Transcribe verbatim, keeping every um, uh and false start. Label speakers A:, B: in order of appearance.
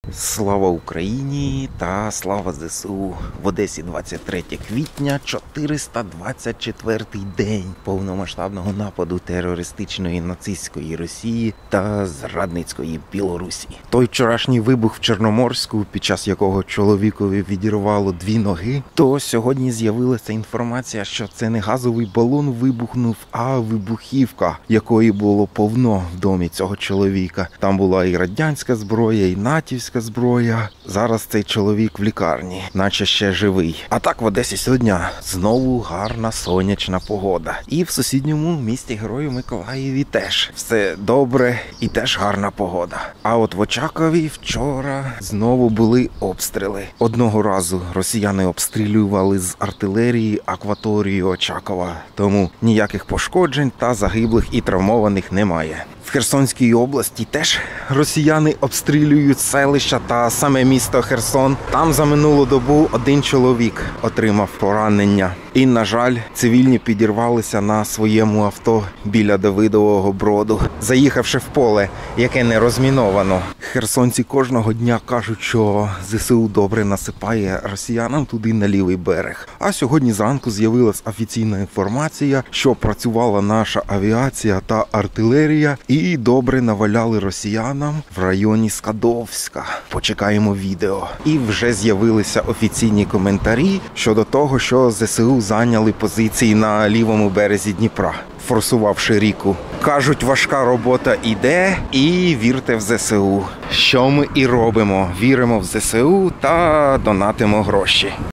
A: Слава Україні та слава ЗСУ! В Одесі двадцять третє квітня, чотириста двадцять четвертий день повномасштабного нападу терористичної нацистської Росії та зрадницької Білорусі. Той вчорашній вибух в Чорноморську, під час якого чоловікові відірвало дві ноги, то сьогодні з'явилася інформація, що це не газовий балон вибухнув, а вибухівка, якої було повно в домі цього чоловіка. Там була і радянська зброя, і натівська зброя. Зараз цей чоловік в лікарні, наче ще живий. А так в Одесі сьогодні знову гарна сонячна погода. І в сусідньому місті Герою Миколаєві теж все добре і теж гарна погода. А от в Очакові вчора знову були обстріли. Одного разу росіяни обстрілювали з артилерії акваторію Очакова. Тому ніяких пошкоджень та загиблих і травмованих немає. В Херсонській області теж росіяни обстрілюють селища та саме місто Херсон. Там за минулу добу один чоловік отримав поранення. І, на жаль, цивільні підірвалися на своєму авто біля Давидового Броду, заїхавши в поле, яке не розміновано. Херсонці кожного дня кажуть, що ЗСУ добре насипає росіянам туди на лівий берег. А сьогодні зранку з'явилась офіційна інформація, що працювала наша авіація та артилерія і добре наваляли росіянам в районі Скадовська. Почекаємо відео. І вже з'явилися офіційні коментарі щодо того, що ЗСУ зайняли позиції на лівому березі Дніпра, форсувавши ріку. Кажуть, важка робота іде, і вірте в ЗСУ. Що ми і робимо. Віримо в ЗСУ та донатимо гроші.